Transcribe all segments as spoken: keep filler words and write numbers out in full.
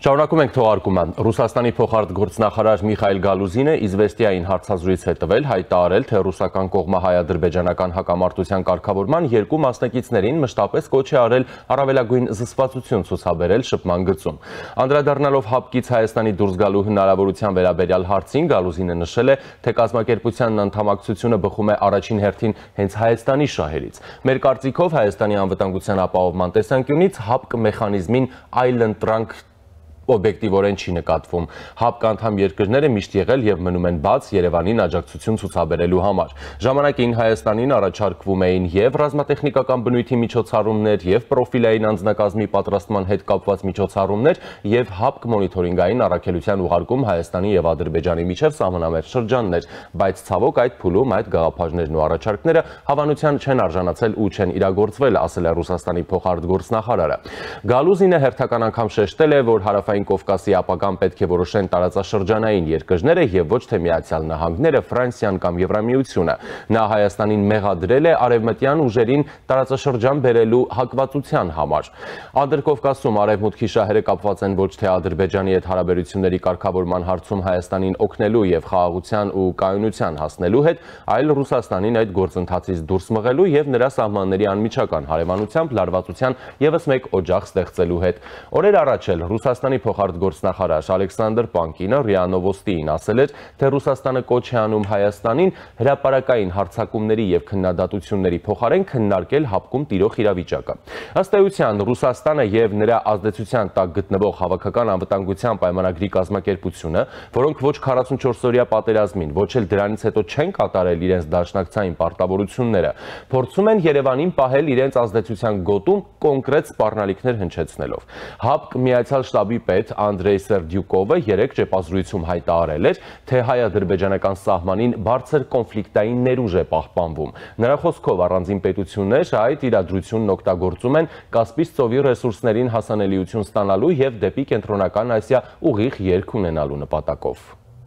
Շարունակում ենք թողարկումը։ Ռուսաստանի փոխարտգործնախարար Միխայիլ Գալուզինը Իզվեստիային հարցազրույց հետևել հայտարարել, թե ռուսական կողմը հայ-ադրբեջանական հակամարտության կարգավորման երկու մասնակիցներին մշտապես կոչ է արել առավելագույն զսպվածություն ցուցաբերել շփման գծում։ Անդրադառնալով ՀԱՊԿ-ից Հայաստանի դուրս գալու հնարավորության վերաբերյալ հարցին, Գալուզինը նշել է, թե կազմակերպության անդամակցությունը բխում է առաջին հերթին հենց Հայաստանի շահերից։ Մեր կարծիքով Հայաստանի անվտանգության ապահովման տեսանկյունից ՀԱՊԿ մեխանիզմին այլընտրանք օբյեկտիվորեն չի նկատվում։ ՀԱՊԿ անդամ երկրները միշտ եղել եւ մնում են բաց Երևանին աջակցություն ցուցաբերելու համար։ Ժամանակին Հայաստանին առաջարկվում էին եւ ռազմատեխնիկական բնույթի միջոցառումներ, եւ պրոֆիլային անձնակազմի պատրաստման հետ կապված միջոցառումներ, եւ ՀԱՊԿ մոնիթորինգային առաքելության ուղարկում Հայաստանի եւ Ադրբեջանի միջև սահմանամերձ շրջաններ, բայց ցավոք այդ փուլում այդ գաղափարներն ու առաջարկները հավանության չեն արժանացել ու չեն իրագործվել, ասել է Ռուսաստանի փոխարտգործնախարարը։ Գալուզինը հերթական անգամ շեշտել է, որ հարավային Կովկասի ապագան պետք է որոշեն տարածաշրջանային երկրները եւ ոչ թե Միացյալ Նահանգները, Ֆրանսիան կամ Եվրամիությունը։ Նա Հայաստանին մեղադրել է արևմտյան ուժերին տարածաշրջան բերելու հակվածության համար։ Ադրկովկասում արևմուտքի շահերը կապված են ոչ թե Ադրբեջանի հետ հարաբերությունների կարգավորման հարցում Հայաստանին օգնելու եւ խաղաղության ու կայունության հասնելու հետ, այլ Ռուսաստանին այդ գործընթացից դուրս մղելու եւ նրա սահմանների անմիջական հարևանությամբ լարվածության եւս մեկ օջախ ստեղծելու հետ։ Օրեր առաջ էլ Ռուսաստանի փոխարտգործնախարար Ալեքսանդր Պանկինը ՌԻԱ Նովոստիին ասել էր, թե Ռուսաստանը կոչ է անում Հայաստանին հրապարակային հարձակումների եւ քննադատությունների փոխարեն քննարկել ՀԱՊԿ-ում տիրող իրավիճակը։ Ըստ էության Ռուսաստանը եւ նրա ազդեցության տակ գտնվող Հավաքական անվտանգության պայմանագրի կազմակերպությունը, որոնք ոչ քառասունչորս-օրյա պատերազմին, ոչ էլ դրանից հետո չեն կատարել իրենց դաշնակցային պարտավորությունները, փորձում են Երևանին պահել իրենց ազդեցության գոտում կոնկրետ սպառնալիքներ հնչեցնելով։ ՀԱՊԿ Միացյալ շտաբի պետ Անդրեյ Սերդյուկովը երեկ ճեպազրույցում հայտարարել էր, թե հայ-ադրբեջանական սահմանին բարձր կոնֆլիկտային ներուժ է պահպանվում։ Նրա խոսքով առանձին պետություններ այդ իրադրությունն օգտագործում են Կասպից ծովի ռեսուրսներին հասանելիություն ստանալու եւ դեպի Կենտրոնական Ասիա ուղիղ ելք ունենալու նպատակով։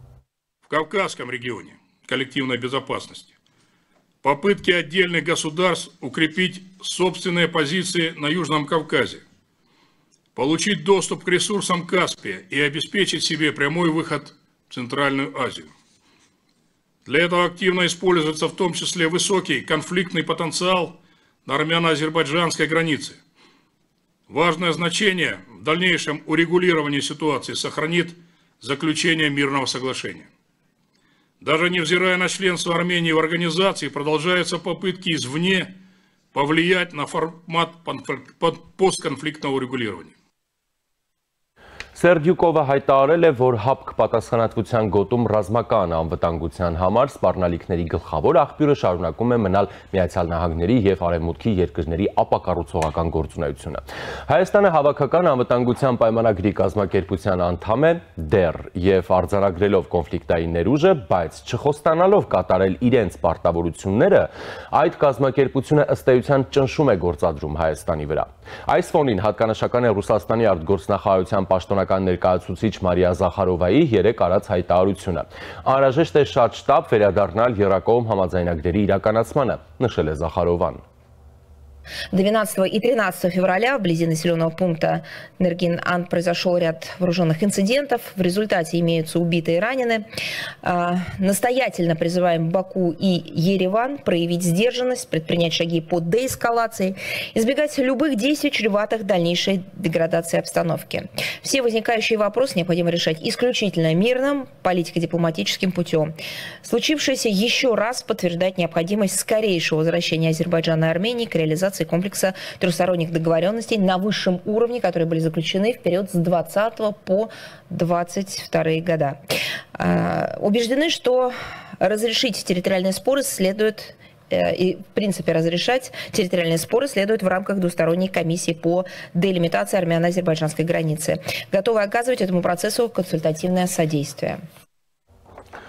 В Кавказском регионе коллективной безопасности попытки отдельных государств укрепить собственные позиции на Южном Кавказе, получить доступ к ресурсам Каспия и обеспечить себе прямой выход в Центральную Азию. Для этого активно используется в том числе высокий конфликтный потенциал на армяно-азербайджанской границе. Важное значение в дальнейшем урегулировании ситуации сохранит заключение мирного соглашения. Даже невзирая на членство Армении в организации, продолжаются попытки извне повлиять на формат постконфликтного урегулирования. Սերդյուկովը հայտարարել է, որ ՀԱՊԿ պատասխանատվության գոտում ռազմական անվտանգության համար սպառնալիքների գլխավոր աղբյուրը շարունակում է մնալ Միացյալ Նահանգների եւ Արևմուտքի երկրների ապակառուցողական գործունեությունը։ Հայաստանը Հավաքական անվտանգության պայմանագրի կազմակերպության անդամ է դեռ եւ արձանագրելով կոնֆլիկտային ներուժը, բայց չխոստանալով կատարել իրենց պարտավորությունները, այդ կազմակերպությունը ըստ էության ճնշում է գործադրում Հայաստանի վրա։ Այս ֆոնին հատկանշական է Ռուսաստանի արտգործնախարարության պաշտոնական ներկայացուցիչ Մարիա Զախարովայի երեկ արած հայտարարությունը։ Անհրաժեշտ է շատ շտապ վերադառնալ եռակողմ համաձայնագրերի իրականացմանը, նշել է Զախարովան։ двенадцатого и тринадцатого февраля вблизи населенного пункта Нергин-Ан произошел ряд вооруженных инцидентов. В результате имеются убитые и ранены. Настоятельно призываем Баку и Ереван проявить сдержанность, предпринять шаги по деэскалации, избегать любых действий, чреватых дальнейшей деградацией обстановки. Все возникающие вопросы необходимо решать исключительно мирным, политико-дипломатическим путем. Случившееся еще раз подтверждает необходимость скорейшего возвращения Азербайджана и Армении к реализации комплекса трехсторонних договоренностей на высшем уровне, которые были заключены в период с двадцатого по двадцать вторые года. Убеждены, что разрешить территориальные споры следует и, в принципе, разрешать территориальные споры следует в рамках двусторонней комиссии по делимитации армяно-азербайджанской границы. Готовы оказывать этому процессу консультативное содействие.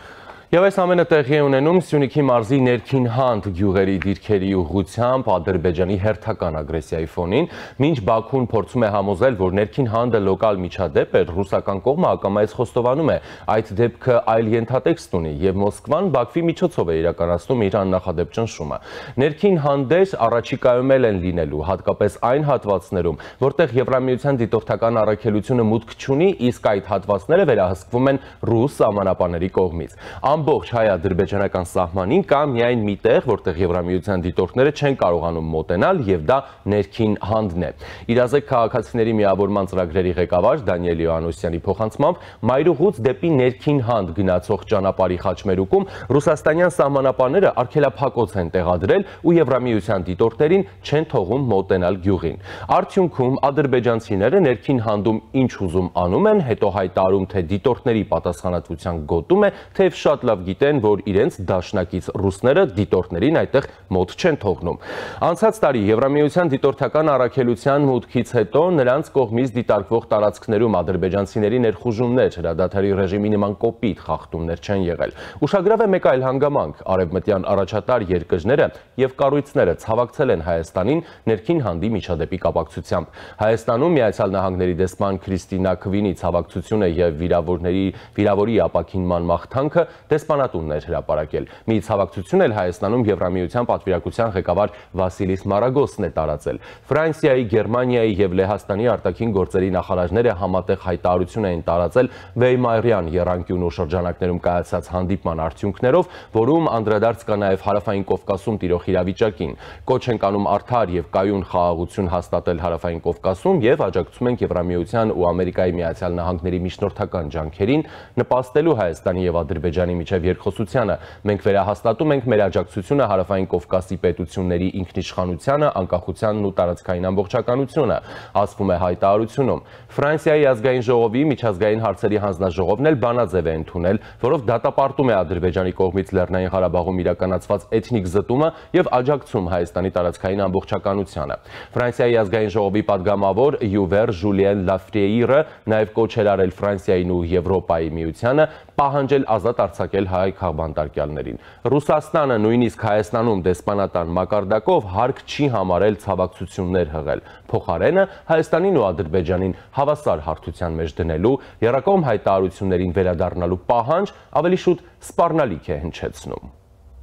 Եվ այս ամենը տեղի է ունենում Սյունիքի մարզի ներքին հանդ գյուղերի դիրքերի ուղղությամբ Ադրբեջանի հերթական ագրեսիայի ֆոնին, մինչ Բաքուն փորձում է համոզել, որ ներքին հանդը լոկալ միջադեպ էր, ռուսական կողմը ակամայից խոստովանում է այդ դեպքը այլ ենթատեքստ ունի եւ Մոսկվան Բաքվի միջոցով է իրականացնում իր աննախադեպ ճնշումը։ Ներքին հանդեր առաջիկայում էլ են լինելու, հատկապես այն հատվածներում, որտեղ Եվրամիության դիտորդական առաքելությունը մուտք չունի, իսկ այդ հատվածները վերահսկվում են ռուս սահմանապանների կողմից։ Ամբողջ հայ-ադրբեջանական սահմանին կա միայն մի տեղ, որտեղ Եվրամիության դիտորդները չեն կարողանում մոտենալ, եւ դա ներքին հանդն է։ Իրազեկ քաղաքացիների միավորման ծրագրերի ղեկավար Դանիել Իոաննոսյանի փոխանցմամբ մայրուղուց դեպի ներքին հանդ գնացող ճանապարհի խաչմերուկում ռուսաստանյան սահմանապանները արգելափակոց են տեղադրել ու Եվրամիության դիտորդներին չեն թողում մոտենալ գյուղին։ Արդյունքում ադրբեջանցիները ներքին հանդում ինչ ուզում անում են, հետո հայտարարում, թե դիտորդների պատասխանատվության գոտում է, թեև շատ լավ գիտեն, որ իրենց դաշնակից ռուսները դիտորդներին այդտեղ մոտ չեն թողնում։ Անցած տարի Եվրամիության դիտորդական առաքելության մուտքից հետո նրանց կողմից դիտարկվող տարածքներում ադրբեջանցիների ներխուժումներ, հրադադարի ռեժիմի նման կոպիտ խախտումներ չեն եղել։ Ուշագրավ է մեկ այլ հանգամանք՝ արևմտյան առաջատար երկրները եւ կառույցները ցավակցել են Հայաստանին ներքին հանդի միջադեպի կապակցությամբ։ Հայաստանում Միացյալ Նահանգների դեսպան Քրիստինա Քվինի ցավակցությունը եւ վիրավորների վիրավորի ապաքինման մաղթանքը դեսպանատունն էր հրապարակել։ Մի ցավակցություն էլ Հայաստանում Եվրամիության պատվիրակության ղեկավար Վասիլիս Մարագոսն է տարածել։ Ֆրանսիայի, Գերմանիայի եւ Լեհաստանի արտաքին գործերի նախարարները համատեղ հայտարարություն էին տարածել Վեյմարյան եռանկյունու շրջանակներում կայացած հանդիպման արդյունքներով, որում անդրադարձ կա նաեւ Հարավային Կովկասում տիրող իրավիճակին։ Կոչ են կանում արդար եւ կայուն խաղաղություն հաստատել Հարավային Կովկասում եւ աջակցում են Եվրամիության ու Ամերիկայի Միացյալ Նահանգների միջնորդական ջանքերին նպաստելու Հայաստանի եւ Ադրբեջանի միջև երկխոսությանը։ Մենք վերահաստատում ենք մեր աջակցությունը Հարավային Կովկասի պետությունների ինքնիշխանությանը, անկախությանն ու տարածքային ամբողջականությունը, ասվում է հայտարարությունում։ Ֆրանսիայի ազգային ժողովի միջազգային հարցերի հանձնաժողովն էլ բանաձև է ընդունել, որով դատապարտում է Ադրբեջանի կողմից Լեռնային Ղարաբաղում իրականացված էթնիկ զտումը եւ աջակցում Հայաստանի տարածքային ամբողջականությանը։ Ֆրանսիայի ազգային ժողովի падգամավոր Յուվեր Ժուլիեն Լաֆրիեիրը նաեւ կոչ էր արել Ֆրանսիային ու Եվրոպայի միությանը պահանջել ազատ արձակել հայ քաղբանտարկյալներին։ Ռուսաստանը նույնիսկ Հայաստանում դեսպանատան մակարդակով հարկ չի համարել ցավակցություններ հղել։ Փոխարենը Հայաստանին ու Ադրբեջանին հավասար հարթության մեջ դնելու, եռակողմ հայտարարություններին վերադառնալու պահանջ ավելի շուտ սպառնալիք է հնչեցնում։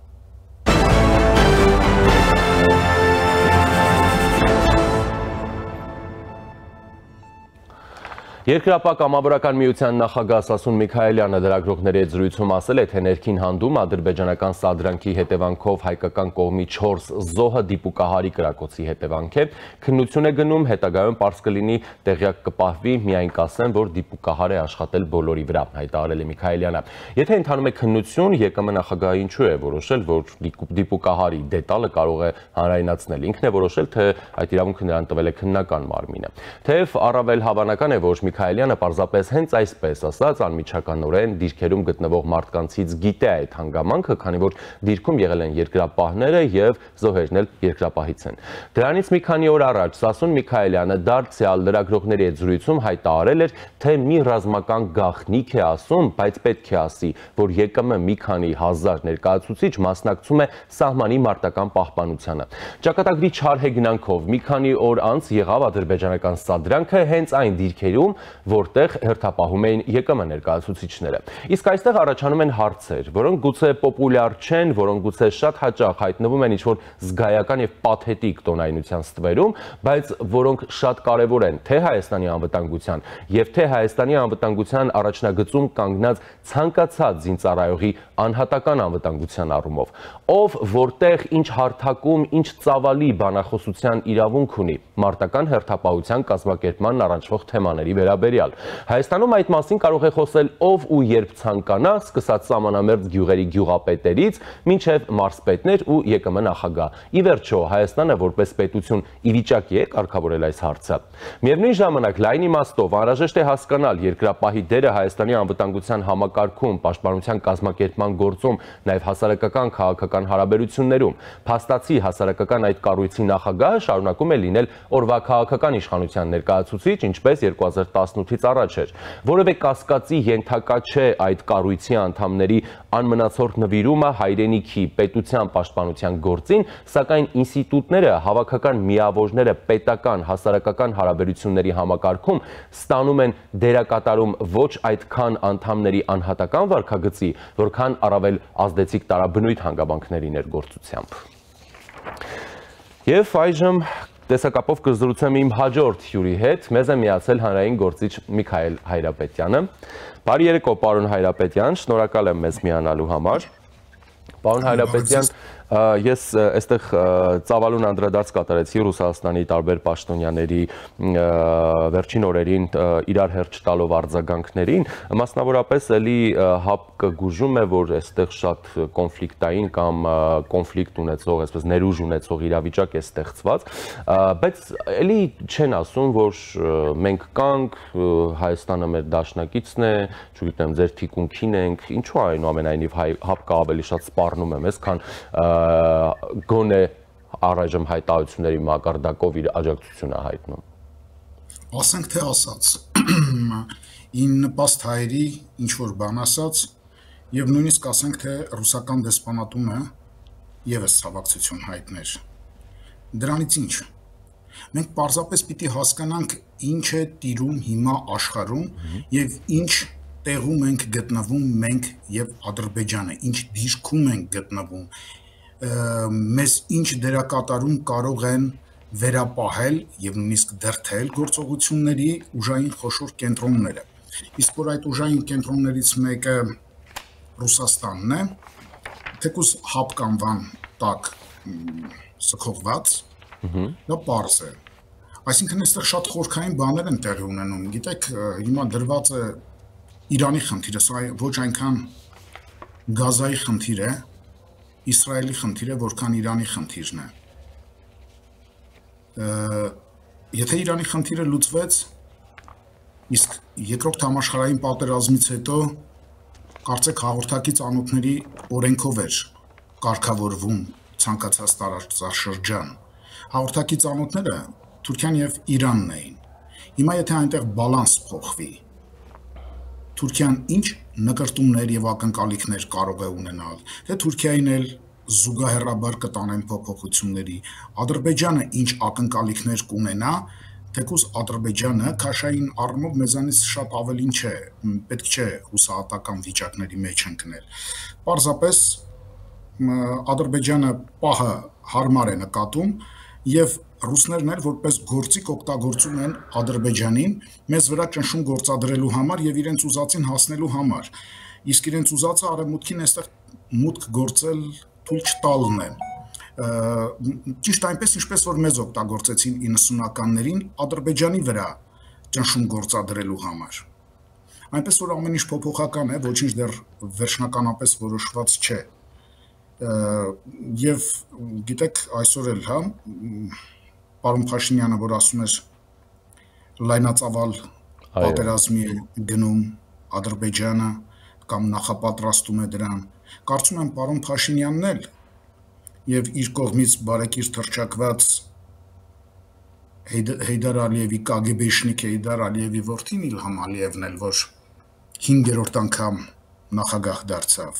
Երկրապահ կամավորական միության նախագահ Սասուն Միքայելյանը լրագրողների հետ զրույցում ասել է, թե ներքին հանդում ադրբեջանական սադրանքի հետևանքով հայկական կողմի չորս զոհը դիպուկահարի կրակոցի հետևանք է։ Քննություն է գնում, հետագայում պարզ կլինի, տեղյակ կպահվի, միայն կասեմ, որ դիպուկահար է աշխատել բոլորի վրա, հայտարարել է Միքայելյանը։ Եթե ընթանում է քննություն, ԵԿՄ նախագահը ինչու է որոշել, որ դիպուկահարի դետալը կարող է հանրայնացնել։ Ինքն է որոշել, թե այդ իրավունքը նրան տվել է քննական մարմինը։ Թեև առավել հավանական է, որ Միքայելյանը պարզապես հենց այսպես ասած անմիջականորեն դիրքերում գտնվող մարդկանցից գիտե այդ հանգամանքը, քանի որ դիրքում եղել են երկրապահները եւ զոհերն էլ երկրապահից են։ Դրանից մի քանի օր առաջ Սասուն Միքայելյանը դարձյալ լրագրողների հետ զրույցում հայտարարել էր, թե մի ռազմական գաղտնիք է ասում, բայց պետք է ասի, որ ԵԿՄ մի քանի հազար ներկայացուցիչ մասնակցում է սահմանի մարտական պահպանությանը։ Ճակատագրի չար հեգնանքով մի քանի օր անց եղավ ադրբեջանական սադրանքը հենց այն դիրքերում, որտեղ հերթապահում էին ԵԿՄ ներկայացուցիչները։ Իսկ այստեղ առաջանում են հարցեր, որոնք գուցե պոպուլյար չեն, որոնք գուցե շատ հաճախ հայտնվում են ինչ-որ զգայական եւ պաթետիկ տոնայնության ստվերում, բայց որոնք շատ կարեւոր են թե Հայաստանի անվտանգության եւ թե Հայաստանի անվտանգության առաջնագծում կանգնած ցանկացած զինծառայողի անհատական անվտանգության առումով։ Ով որտեղ ինչ հարթակում, ինչ ծավալի բանախոսության իրավունք ունի մարտական հերթապահության կազմակերպման առնչվող թեմաների վերաբերյալ։ Հայաստանում այդ մասին կարող է խոսել ով ու երբ ցանկանա, սկսած սահմանամերձ գյուղերի գյուղապետերից մինչև մարզպետներ ու ԵԿՄ նախագահ։ Ի վերջո, Հայաստանը որպես պետություն ի վիճակի է կարգավորել այս հարցը։ Միևնույն ժամանակ, լայն իմաստով անհրաժեշտ է հասկանալ երկրապահի դերը Հայաստանի անվտանգության համակարգում, պաշտպանության կազմակերպման գործում, նաև հասարակական քաղաքական հարաբերություններում։ Փաստացի հասարակական այդ կառույցի նախագահը շարունակում է լինել օրվա քաղաքական իշխանության ներկայացուցիչ, ինչպես երկու հազար տասը տասնութից առաջ էր։ Որևէ կասկածի ենթակա չէ այդ կառույցի անդամների անմնացորդ նվիրումը հայրենիքի, պետության պաշտպանության գործին, սակայն ինստիտուտները, հավաքական միավորները պետական, հասարակական հարաբերությունների համակարգում ստանում են դերակատարում ոչ այդքան անդամների անհատական վարքագծի, որքան առավել ազդեցիկ տարաբնույթ հանգամանքների ներգործությամբ։ Եվ այժմ տեսակապով կզրուցեմ իմ հաջորդ հյուրի հետ, մեզ է միացել հանրային գործիչ Միքայել Հայրապետյանը։ Բարի երեկո, պարոն Հայրապետյան, շնորհակալ եմ մեզ միանալու համար։ Պարոն Հայրապետյան, ես այստեղ ծավալուն անդրադարձ կատարեցի Ռուսաստանի տարբեր պաշտոնյաների վերջին օրերին իրար հերթ տալով արձագանքներին, մասնավորապես էլի հապ կգուժում է, որ այստեղ շատ կոնֆլիկտային կամ կոնֆլիկտ ունեցող, այսպես ներուժ ունեցող իրավիճակ է ստեղծված, բայց էլի չեն ասում, որ մենք կանք, Հայաստանը մեր դաշնակիցն է, չգիտեմ, ձեր թիկունքին ենք, ինչու այնուամենայնիվ հապկը ավելի շատ սպառնում է մեզ, քան գոնե առայժմ հայտարարությունների մակարդակով իր աջակցությունը հայտնում։ Ասենք թե ասած, ին նպաստ հայերի ինչ-որ բան ասած, և նույնիսկ ասենք թե ռուսական դեսպանատունը ևս ցավակցություն հայտներ։ Դրանից ինչ։ Մենք պարզապես պիտի հասկանանք ինչ է տիրում հիմա աշխարհում և ինչ տեղում ենք գտնվում մենք և Ադրբեջանը, ինչ դիրքում ենք գտնվում, մեզ ինչ դերակատարում կարող են վերապահել և նույնիսկ դրդել գործողությունների ուժային խոշոր կենտրոնները։ Իսկ որ այդ ուժային կենտրոններից մեկը Ռուսաստանն է, թեկուզ հապկանվան տակ սքողված, դա պարզ է։ Այսինքն այստեղ շատ խորքային բաներ են տեղի ունենում։ Գիտեք, հիմա դրված է Իրանի խնդիրը, սա ոչ այնքան Գազայի խնդիր է, Իսրայելի խնդիր է, որքան Իրանի խնդիրն է։ Եթե Իրանի խնդիրը լուծվեց, իսկ երկրորդ համաշխարհային պատերազմից հետո կարծեք հաղորդակից անոթների օրենքով էր կարգավորվում ցանկացած տարածաշրջան։ Հաղորդակից անոթները Թուրքիան և Իրանն էին։ Հիմա եթե այնտեղ բալանս փոխվի, Թուրքիան ինչ նկրտումներ և ակնկալիքներ կարող է ունենալ, թե Թուրքիային էլ զուգահեռաբար կտանեն փոփոխությունների, Ադրբեջանը ինչ ակնկալիքներ կունենա, թեկուզ Ադրբեջանը քաշային առումով մեզանից շատ ավելին չէ, պետք չէ հուսահատական վիճակների մեջ ընկնել։ Պարզապես Ադրբեջանը պահը հարմար է նկատում և ռուսներն էլ որպես գործիք օգտագործում են Ադրբեջանին մեզ վրա ճնշում գործադրելու համար և իրենց ուզածին հասնելու համար, իսկ իրենց ուզածը արևմուտքին այստեղ մուտք գործել թույլ չտալն է։ Ճիշտ այնպես, ինչպես որ մեզ օգտագործեցին իննսունականներին Ադրբեջանի վրա ճնշում գործադրելու համար։ Այնպես որ ամեն ինչ փոփոխական է, ոչինչ դեռ վերջնականապես որոշված չէ։ Եվ գիտեք, այսօր էլ, հա, պարոն Փաշինյանը, որ ասում էր լայնածավալ պատերազմի է գնում Ադրբեջանը կամ նախապատրաստում է դրան, կարծում եմ պարոն Փաշինյանն էլ և իր կողմից բարեկիր թռչակված Հեյդար Ալիևի կագեբեշնիկ Հեյդար Ալիևի որդին Իլհամ Ալիևն էլ, որ հինգերորդ անգամ նախագահ դարձավ,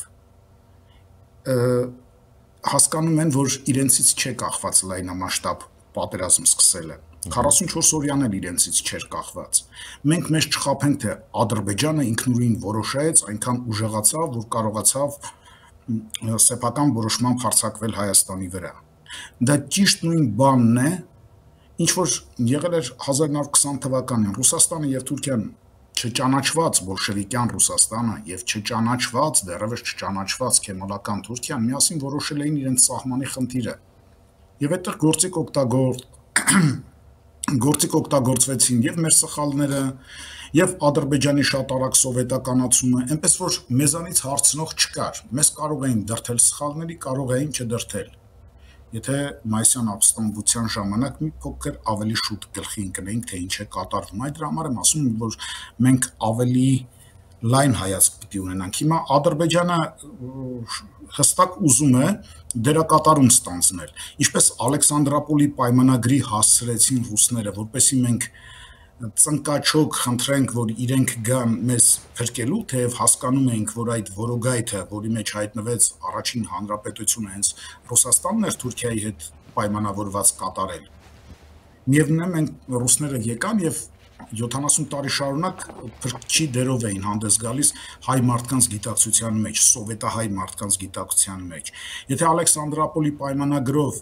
հասկանում են, որ իրենցից չէ կախված լայնամասշտաբ պատերազմ սկսելը, քառասունչորս օրյան էլ իրենցից չէր կախված։ Մենք մեզ չխաբենք, թե Ադրբեջանը ինքնուրույն որոշեց, այնքան ուժեղացավ, որ կարողացավ սեփական որոշմամբ հարձակվել Հայաստանի վրա։ Դա ճիշտ նույն բանն է, ինչ որ եղել էր հազար նոր քսան թվականին Ռուսաստանը և Թուրքիան չճանաչված բոլշևիկյան Ռուսաստանը և չճանաչված, դեռևս չճանաչված քեմալական Թուրքիան միասին որոշել էին իրենց սահմանի խնդիրը։ Եվ այդտեղ գործիք օգտագործ գործիք օգտագործվեցին և մեր սխալները, և Ադրբեջանի շատ արագ սովետականացումը, այնպես որ մեզանից հարցնող չկար, մեզ կարող էին դրդել սխալների, կարող էին չդրդել։ Եթե մայիսյան ապստամբության ժամանակ մի փոքր ավելի շուտ գլխի ընկնեինք, թե ինչ է կատարվում, այդ դրա համար եմ ասում, որ մենք ավելի լայն հայացք պիտի ունենանք։ Հիմա Ադրբեջանը հստակ ուզում է դերակատարում ստանձնել, ինչպես Ալեքսանդրապոլի պայմանագրի հասցրեցին ռուսները, որպեսզի մենք ծնկաչոք խնդրենք, որ իրենք գան մեզ փրկելու, թեև հասկանում ենք, որ այդ որոգայթը, որի մեջ հայտնվեց առաջին հանրապետությունը հենց Ռուսաստանն էր Թուրքիայի հետ պայմանավորված կատարել։ Միևնույն է, մենք ռուսները եկան եւ յոթանասուն տարի շարունակ փրկչի դերով էին հանդես գալիս հայ մարդկանց գիտակցության մեջ, սովետահայ մարդկանց գիտակցության մեջ։ Եթե Ալեքսանդրապոլի պայմանագրով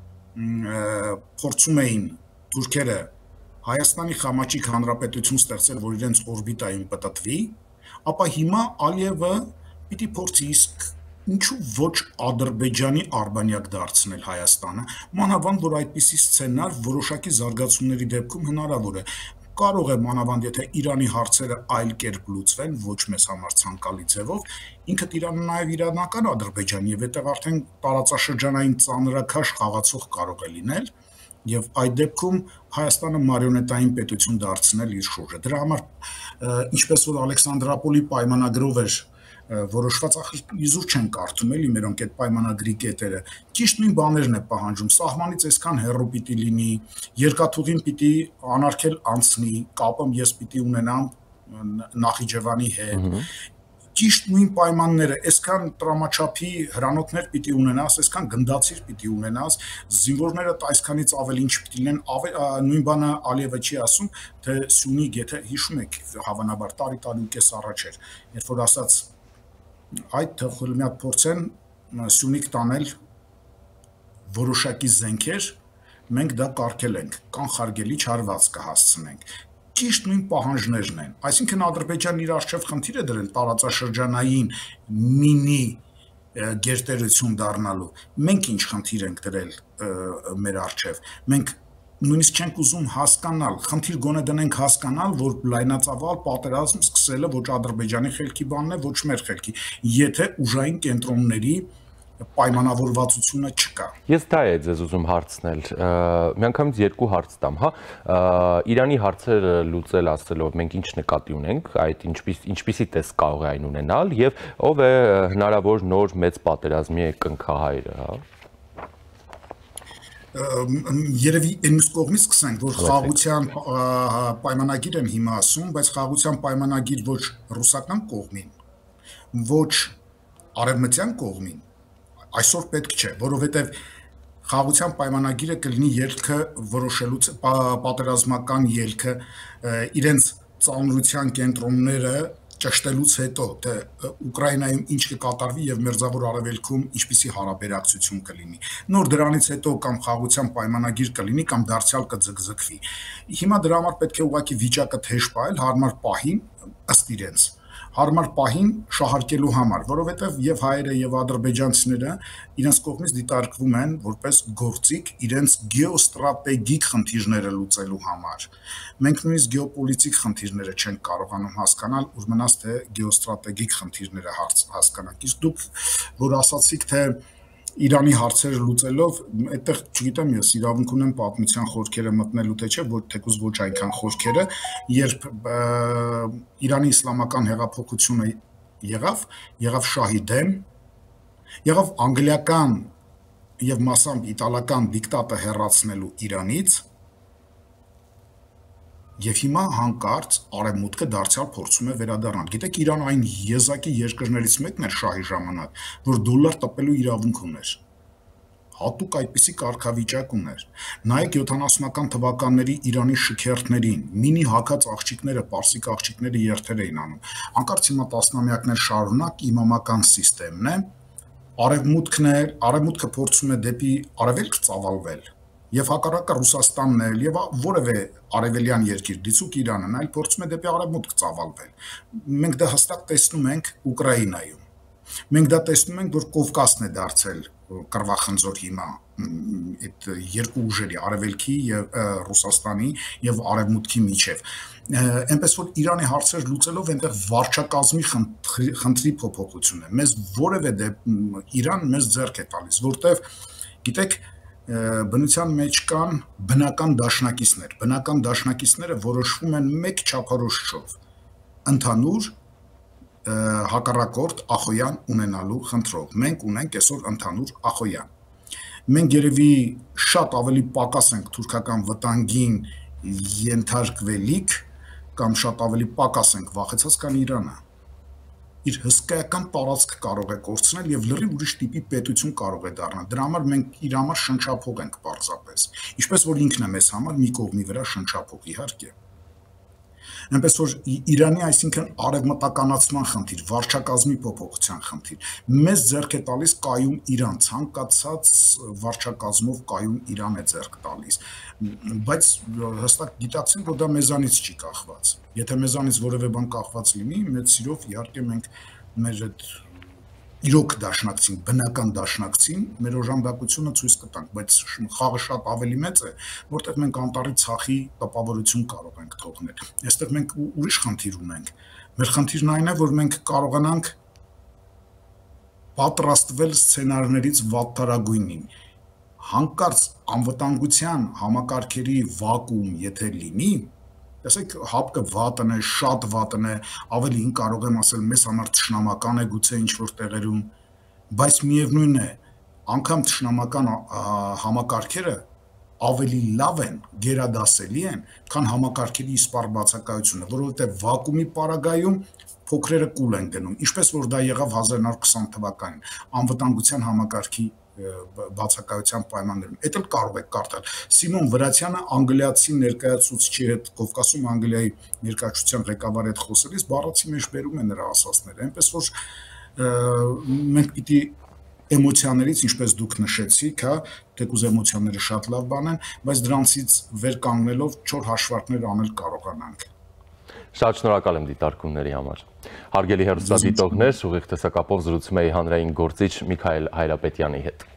փորձում էին թուրքերը Հայաստանի խամաչիկ հանրապետություն ստեղծել, որ իրենց օրբիտայում պտտվի, ապա հիմա Ալիևը պիտի փորձի իսկ ինչու ոչ Ադրբեջանի արբանյակ դարձնել Հայաստանը, մանավանդ որ այդպիսի սցենար որոշակի զարգացումների դեպքում հնարավոր է։ Կարող է մանավանդ եթե Իրանի հարցերը այլ կերպ լուծվեն, ոչ մեզ համար ցանկալի ձևով, ինքդ Իրանը նաև իրանական Ադրբեջան եւ այդտեղ արդեն տարածաշրջանային ծանրակաշ խաղացող կարող է լինել եւ այդ դեպքում Հայաստանը մարիոնետային պետություն դարձնել իր շուրջը։ Դրա համար ինչպես որ Ալեքսանդրապոլի պայմանագրով էր որոշված, ախր իզուր չեն կարդում էլի մերոնք այդ պայմանագրի կետերը։ Ճիշտ նույն բաներն է պահանջում։ Սահմանից այսքան հեռու պիտի լինի, երկաթուղին պիտի անարգել անցնի, կապը ես պիտի ունենամ Նախիջևանի հետ։ Ճիշտ նույն պայմանները, այսքան տրամաչափի հրանոթներ պիտի ունենաս, այսքան գնդացիր պիտի ունենաս, զինվորները այսքանից ավել ինչ պիտի լինեն, նույն բանը Ալիևը չի ասում, թե Սյունիք, եթե հիշում եք, հավանաբար տարի-տարի ու կես առաջ էր, երբ որ ասաց այդ թողել մի հատ փորձեն Սյունիք տանել որոշակի զենքեր, մենք դա կարգել ենք, կանխարգելի չարված կհասցնենք։ Ճիշտ նույն պահանջներն են։ Այսինքն Ադրբեջանն իր առջև խնդիր է դրել տարածաշրջանային մինի գերտերություն դառնալու։ Մենք ինչ խնդիր ենք դրել մեր առջև։ Մենք նույնիսկ չենք ուզում հասկանալ, խնդիր գոնե դնենք հասկանալ, որ լայնածավալ պատերազմ սկսելը ոչ Ադրբեջանի խելքի բանն է, ոչ մեր խելքի, եթե ուժային կենտրոնների պայմանավորվածությունը չկա։ Ես դա է ձեզ ուզում հարցնել, միանգամից երկու հարց տամ, հա, Իրանի հարցերը լուծել ասելով մենք ինչ նկատի ունենք, այդ ինչպիսի տեսք կարող է այն ունենալ եւ ով է հնարավոր նոր մեծ պատերազմի կնքահայրը, հա։ Երևի այնուս կողմից սկսենք, որ խաղաղության պայմանագիր են հիմա ասում, բայց խաղաղության պայմանագիր ոչ ռուսական կողմին, ոչ արևմտյան կողմին այսօր պետք չէ, որովհետև խաղաղության պայմանագիրը կլինի ելքը որոշելուց պատերազմական ելքը իրենց ծանրության կենտրոնները ճշտելուց հետո, թե Ուկրաինայում ինչ կկատարվի եւ Մերձավոր Արևելքում ինչպիսի հարաբերակցություն կլինի։ Նոր դրանից հետո կամ խաղաղության պայմանագիր կլինի կամ դարձյալ կձգձգվի։ Հիմա դրա համար պետք է ուղղակի վիճակը թեժ պահել հարմար պահին ըստ իրենց։ Հարմար պահին շահարկելու համար, որովհետև եւ հայերը եւ ադրբեջանցիները իրենց կողմից դիտարկվում են որպես գործիք իրենց գեոստրատեգիկ խնդիրները լուծելու համար։ Մենք նույնիսկ գեոպոլիտիկ խնդիրները չենք կարողանում հասկանալ, ուր մնաց թե գեոստրատեգիկ խնդիրները հասկանանք։ Իսկ դուք որ ասացիք, թե Իրանի հարցերը լուծելով, այդտեղ չգիտեմ ես իրավունք ունեմ պատմության խորքերը մտնելու թե չէ, որ թեկուզ ոչ այնքան խորքերը, երբ Իրանի իսլամական հեղափոխությունը եղավ, եղավ շահի դեմ, եղավ անգլիական եւ մասամբ իտալական դիկտատը հեռացնելու Իրանից, եւ հիմա հանկարծ արևմուտքը դարձյալ փորձում է վերադառնալ։ Գիտեք, Իրանը այն եզակի երկրներից մեկն էր շահի ժամանակ, որ դոլար տպելու իրավունք ուներ։ Հատուկ այդպիսի կարգավիճակ ուներ։ Նայեք յոթանասունական թվականների Իրանի շքերթներին, մինի հակած աղջիկները, պարսիկ աղջիկները երթեր էին անում։ Հանկարծ հիմա տասնամյակներ շարունակ իմամական համակարգն է, արևմուտքն է, արևմուտքը փորձում է դեպի արևելք ծավալվել։ Եվ հակառակը Ռուսաստանն է, եւ որևէ արևելյան երկիր, դիցուք Իրանն, այլ փորձում է դեպի արևմուտք ծավալվել։ Մենք դա հստակ տեսնում ենք Ուկրաինայում։ Մենք դա տեսնում ենք, որ Կովկասն է դարձել կռվախնձոր հիմա այդ երկու ուժերի, արևելքի եւ Ռուսաստանի եւ արևմուտքի միջեւ։ Այնպես որ Իրանի հարցեր լուծելով այնտեղ վարչակազմի խնդրի փոփոխություն է։ Մեզ որևէ Իրան մեզ ձեռք է տալիս, որտեվ գիտեք բնության մեջ կան բնական դաշնակիցներ, բնական դաշնակիցները որոշվում են մեկ չափորոշչով, ընդհանուր հակառակորդ ախոյան ունենալու խնդրով։ Մենք ունենք այսօր ընդհանուր ախոյան։ Մենք երևի շատ ավելի պակաս ենք թուրքական վտանգին ենթարկվելիք կամ շատ ավելի պակաս ենք վախեցած, քան Իրանը։ Իր հսկայական տարածքը կարող է կորցնել եւ լրիվ ուրիշ տիպի պետություն կարող է դառնալ։ Դրա համար մենք իր համար շնչափող ենք պարզապես։ Ինչպես որ ինքն է մեզ համար մի կողմի վրա շնչափող, իհարկե։ Այնպես որ Իրանի, այսինքն արևմտականացման խնդիր, վարչակազմի փոփոխության խնդիր, մեզ ձեռք է տալիս կայուն Իրան, ցանկացած վարչակազմով կայուն Իրան է ձեռք տալիս, բայց հստակ գիտակցենք, որ դա մեզանից չի կախված։ Եթե մեզանից որևէ բան կախված լինի, մեծ սիրով իհարկե մենք մեր այդ իրոք դաշնակցին, բնական դաշնակցին, մեր օժանդակությունը ցույց կտանք, բայց խաղը շատ ավելի մեծ է, որտեղ մենք անտառի ցախի տպավորություն կարող ենք թողնել։ Այստեղ մենք ուրիշ խնդիր ունենք։ Մեր խնդիրն այն է, որ մենք կարողանանք պատրաստվել սցենարներից վատթարագույնին։ Հանկարծ անվտանգության համակարգերի վակուում եթե լինի, տեսեք, հապկը վատն է, շատ վատն է, ավելին կարող եմ ասել, մեզ համար թշնամական է գուցե ինչ-որ տեղերում, բայց միևնույն է, անգամ թշնամական համակարգերը ավելի լավ են, գերադասելի են, քան համակարգերի իսպառ բացակայությունը, որովհետև վակուումի պարագայում փոքրերը կուլ են գնում, ինչպես որ դա եղավ հազար նոր քսան թվականին, անվտանգության համակարգի բացակայության պայմաններում։ Էդ էլ կարող եք կարդալ։ Սիմոն Վրացյանը անգլիացի ներկայացուցիչի հետ Կովկասում Անգլիայի ներկայացության ղեկավարի հետ խոսելիս բառացի մեջ բերում է նրա ասածները, այնպես որ մենք պիտի էմոցիաներից, ինչպես դուք նշեցիք, հա, թեկուզ էմոցիաները շատ լավ բան են, բայց դրանցից վեր կանգնելով չոր հաշվարկներ անել կարողանանք։ Շատ շնորհակալ եմ դիտարկումների համար։ Հարգելի հեռուստադիտողներ, ուղիղ տեսակապով զրուցում էի հանրային գործիչ Միքայել Հայրապետյանի հետ։